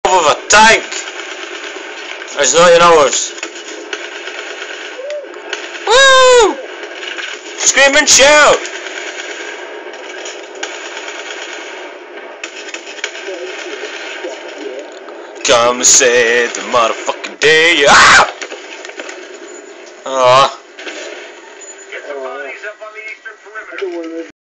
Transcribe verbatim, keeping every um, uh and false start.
with a tank. It's not in ours. Woo! Scream and shout! Come and save the motherfucking day. Ah! Aw.